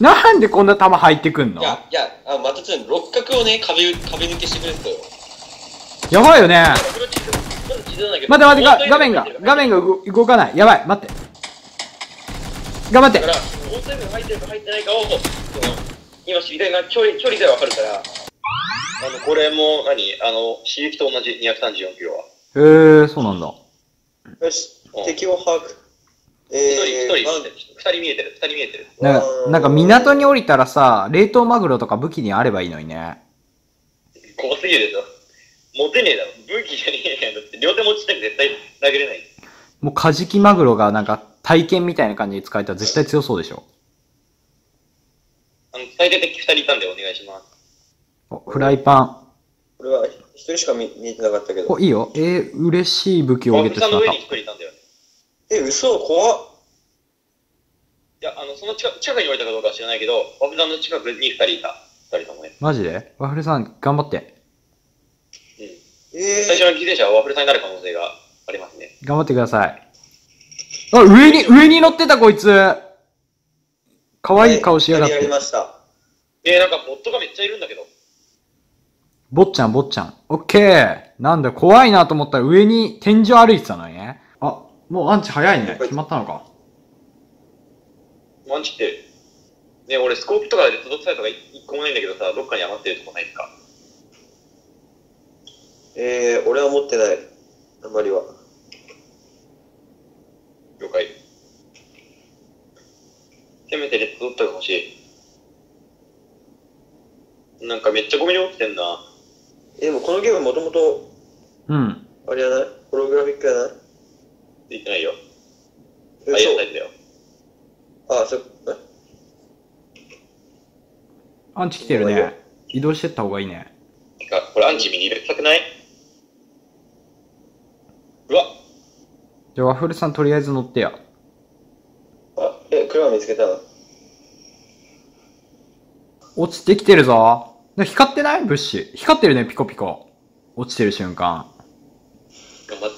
なんでこんな弾入ってくんの？ いや、またちょっと六角をね、壁抜けしてくれると。 やばいよね。待って、画面が動かない。やばい、待って。頑張って。 だから、オンタイムが入ってるか入ってないかを、今知りたいな、距離でわかるから。これも刺激と同じ234キロは。 へえ、そうなんだ。 よし、敵を把握。 二人見えてる。 なんか港に降りたらさ、冷凍マグロとか武器にあればいいのにね。 怖すぎるでしょ。持てねえだろ。武器じゃねえやん。だって両手持ちたく絶対投げれない。 もうカジキマグロがなんか体験みたいな感じに使えたら絶対強そうでしょ。 最低敵2人いたんでお願いします。 お、フライパン。 これは一人しか見えてなかったけど。 お、いいよ。嬉しい武器をゲットした。 の上に1人いたんだよね。 嘘、怖っ。 いや、その近くに置いたかどうかは知らないけど、ワフさんの近くに2人いた。2人ともね。 マジで？ワッフルさん、頑張って。 うん。最初の犠牲者はワッフルさんになる可能性がありますね。 頑張ってください。あ、上に乗ってたこいつ。可愛い顔しやがって。 やりました。 なんかボットがめっちゃいるんだけど。 坊ちゃん。オッケー。なんだ、怖いなと思ったら上に天井歩いてたのね。あ、もうアンチ早いね。決まったのか。 アンチって、ね、俺スコープとかで届くサイトが1個もないんだけどさ、どっかに余ってるとこないですか？ 俺は持ってない。あんまりは。 了解。せめてレッドドットが欲しい。なんかめっちゃゴミに落ちてんな。 でもこのゲームもともと、 うん。 あれやない？ホログラフィックやない？ 言ってないよ。 そう。 あ、いや、タイプだよ。 あ、 アンチ来てるね。移動してった方がいいね。 てか、これアンチ右入れたくない？うわ。 じゃあワッフルさんとりあえず乗ってや。 車見つけたの？ 落ちてきてるぞ。光ってない？物資。光ってるね、ピコピコ。落ちてる瞬間。 頑張って。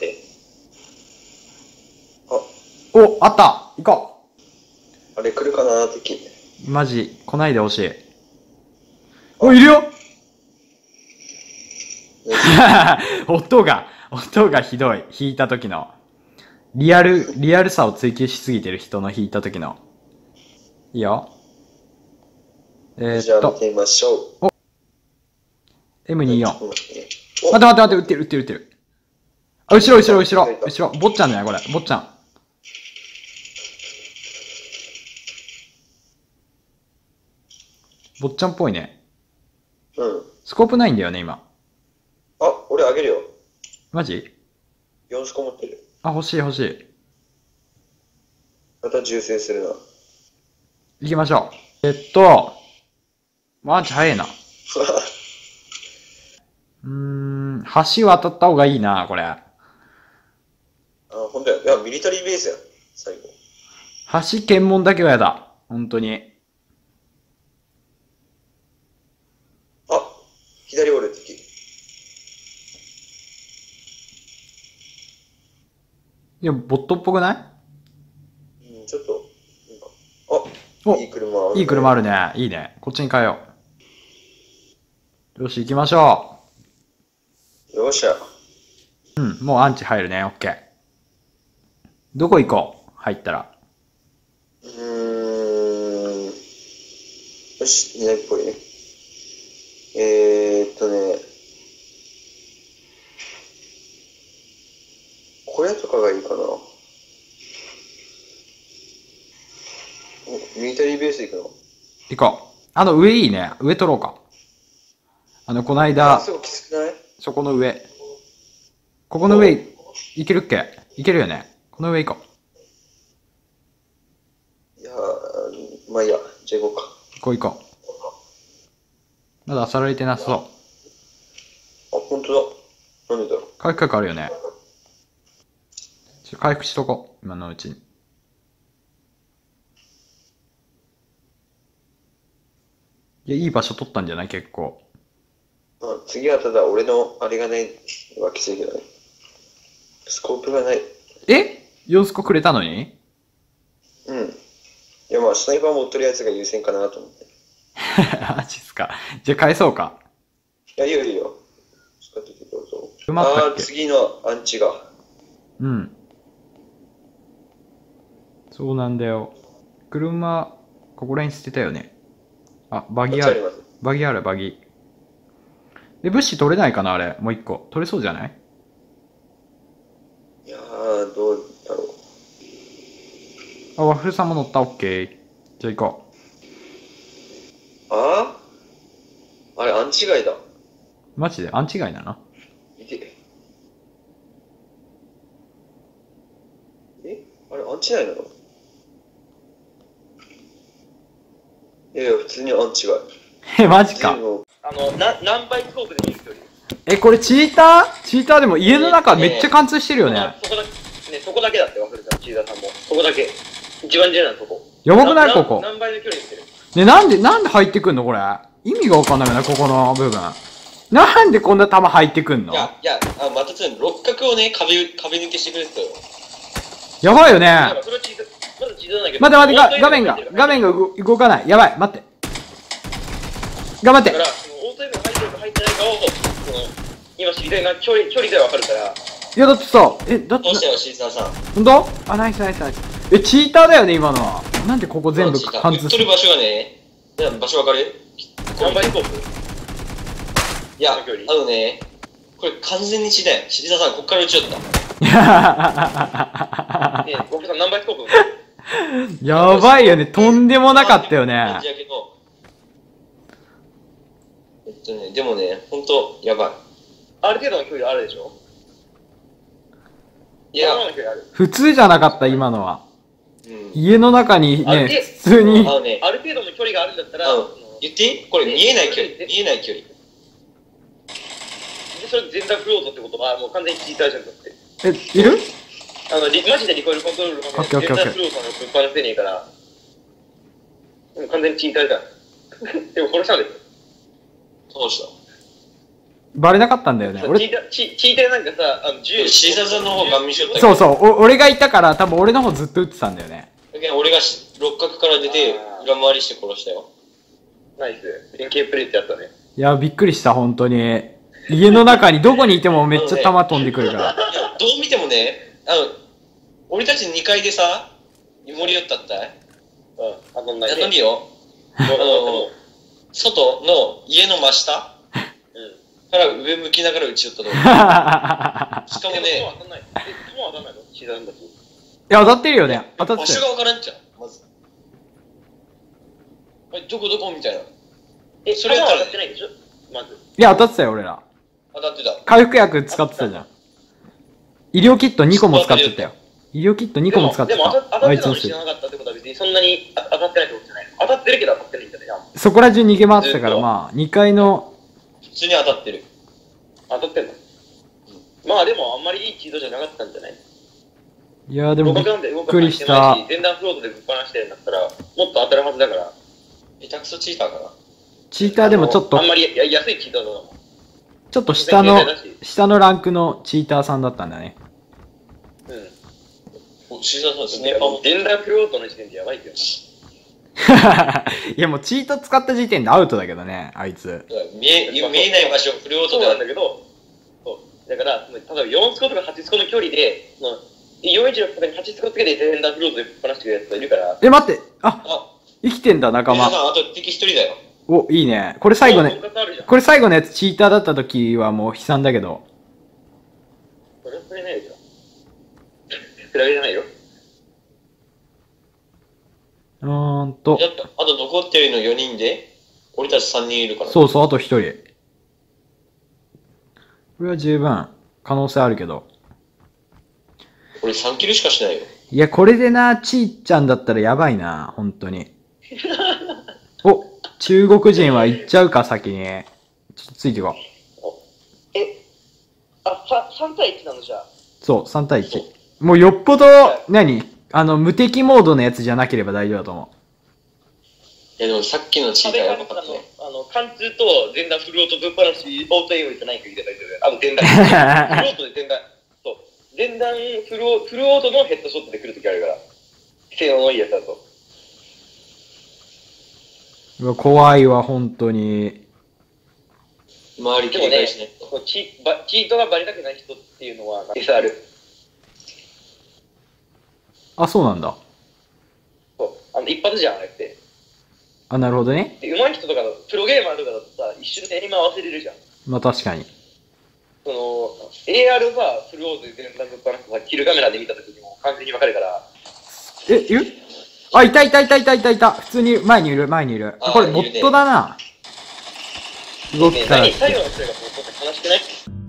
お、あった。行こあれ来るかな敵。 う。マジ、来ないでほしい。お、いるよ音がひどい。弾いた時の。リアルさを追求しすぎてる人の弾いた時の。いいよ。 じゃあ見てみましょう。 M24。待って、撃ってる。あ、後ろ。坊ちゃんだよ、これ。坊ちゃん。坊ちゃんっぽいね。 うん。 スコープないんだよね、今。 あ、俺あげるよ。 マジ 4スコ持ってる。 あ、欲しい。 また銃声するな。 行きましょう。マンチ早いな。橋渡った方がいいな、これ。 ほんとや。いや、ミリタリーベースやん。最後。 橋検問だけはやだ。本当に。 あ、左折る敵。 いや、ボットっぽくない？ ちょっと、いい車あるね。 いい車あるね。いいね。こっちに変えよう。よし、行きましょう。よっしゃ。 もうアンチ入るね。オッケー。どこ行こう？入ったら。 よし、いないっぽいね。小屋とかがいいかな。ミリタリーベース行くの？ 行こう。上いいね。上取ろうか。こないだ、 すごいきつくない？ そこの上。ここの上、行けるっけ？行けるよね。この上行こいやまあいいや。じゃあ行こうか。 行こう。まだ漁られてなさそう。 ほんとだ。なんでだろう。 回復あるよね。回復しとこう。今のうちに。いや、いい場所取ったんじゃない？結構。 次はただ俺のあれがないわけだけどね。スコープがない。 4スコくれたのに？ うん。いや、まあ、スナイパー持ってるやつが優先かなと思って。 マジっすか。じゃあ返そうか。 いや、いいよいいよ。使っててどうぞ。 埋まったっけ？ 次のアンチが。 うん。そうなんだよ。車、ここら辺捨てたよね。あ、バギある。バギある、バギ。で、物資取れないかな、あれ。もう一個。取れそうじゃない？ いやー、どうだろう。 あ、ワッフルさんも乗った。オッケー。じゃあ行こああ、あれ、アンチガイだ。 う。マジでアンチ外なの？ いて。あれ、アンチガイなの？いやいや、普通にアンチガイ。 え、マジか。 何倍スコープで見る距離。 え、これチーター？チーターでも家の中めっちゃ貫通してるよね。 そこだけだってわかるじゃん、チーターさんも。そこだけ。一番重要なとこ。 やばくないここ。 何倍の距離見てる？ ね、なんで入ってくんのこれ。意味がわかんないよね、ここの部分。なんでこんな弾入ってくんの？ いや、またつん、六角をね、壁抜けしてくれてたよ。 やばいよね。 それはチーター、まだチーターなんだけど。 待って、画面が動かない。やばい、待って。頑張って。 だから、オートエム入ってるか入ってないかを、今知りたいな、距離でわかるから。 いや、だってさ、だって。 どうしたよ、シーザーさん。 ほんと？あ、ナイス。え、チーターだよね、今のは。なんでここ全部貫通する？ 言っとる場所がね、場所わかる？ 何倍スコープ？ いや、ね、これ完全に血だよ。シーザーさん、こっから撃ちよった。 ねえ、僕さん何倍スコープ？ やばいよね、とんでもなかったよね。 でもね、ほんと、やばい。 ある程度の距離あるでしょ？ いや、 普通じゃなかった、今のは。 うん、 家の中にね、普通に。 ある程度の距離があるんだったら、 言っていい？これ見えない距離。 で、それ全段フロートってことは、もう完全にチーターじゃんだって。 いる？ マジでリコイルコントロールの全段フロートのぶっ放せねえから、もう完全にチーターじゃん。でも殺したんですよ。 どうした？ バレなかったんだよね。 俺チーターなんかさ、 シーザーさんの方ガン見しよったけど。そう、俺がいたから多分俺の方ずっと撃ってたんだよね。 俺が六角から出て裏回りして殺したよ。 ナイス。連携プレイってやったね。 いや、びっくりした、本当に。家の中にどこにいてもめっちゃ弾飛んでくるから。 いや、どう見てもね、俺たち2階でさ、盛り寄ったったい？ 当たんないね。 やっとみよ。外の家の真下から上向きながら撃ち寄ったと思う。しかもね、 当たんないの？シーザーだし。 いや、当たってるよね。当たってる。 場所がわからんじゃん、まず。どこみたいな。 それは当たってないでしょまず。 いや、当たってたよ、俺ら。 当たってた。 回復薬使ってたじゃん。医療キット2個も使ってたよ。医療キット2個も使ってた。 でも当たってたの知らなかったってことは別にそんなに当たってないってことじゃない。当たってるけど当たってないんだね。 そこら中逃げ回ってたから、まあ、2階の。 普通に当たってる。 当たってんの？まあでもあんまりいいチートじゃなかったんじゃない？ いや、でもびっくりした。 前段フロートでぶっ放してるんだったら、もっと当たるはずだから。 下手くそチーターかな？ チーターでもちょっと。 あんまり安いチーターだな。 ちょっと下のランクのチーターさんだったんだね。 うん。シーターさん、スネーパーも前段フロートの時点でやばいけどな。 いやもうチート使った時点でアウトだけどね、あいつ。 見えない場所、フルオートでなんだけど、だから、例えば4スコとか8スコの距離で、416とかに8スコつけて前段フロートでぶっ放してくるやつがいるから。 待って、生きてんだ、仲間。 あと敵1人だよ。 お、いいね。これ最後のやつチーターだった時はもう悲惨だけど。 それはそれないでしょ。比べじゃないよ。 あと残ってるの4人で、俺たち3人いるから。 そうそう、あと1人。これは十分、可能性あるけど。 俺3キルしかしてないよ。 いや、これでな、ちーちゃんだったらやばいな、本当に。お、中国人は行っちゃうか、先に。ちょっとついてこう。 3対1なのじゃあ。 そう、3対1。もうよっぽど、無敵モードのやつじゃなければ大丈夫だと思う。 いやでもさっきのチーターやばかったね。 貫通と前段フルオートぶっ放し、オートエイムじゃないか言ってたけど、前段。フルオートで前段。そう。前段フルオートのヘッドショットで来るときあるから。性能のいいやつだと。 うわ怖いわ、本当に。 周りでもね警戒しないと。 チートがバレたくない人っていうのは、実際ある。 あ、そうなんだ。 そう一発じゃん、あれって。 あ、なるほどね。 で上手い人とかの、プロゲーマーとかだとさ、一瞬でエイム合わせれるじゃん。 まあ確かに。 その、AR はフルオーズで全段とかなんかさ、キルカメラで見た時にも完全に分かるから、 え、いるあ、いたいたいたいたいたいた。普通に前にいる、前にいる。 あこれボットだな。動きから何、最後のプレイがもう悲しくない？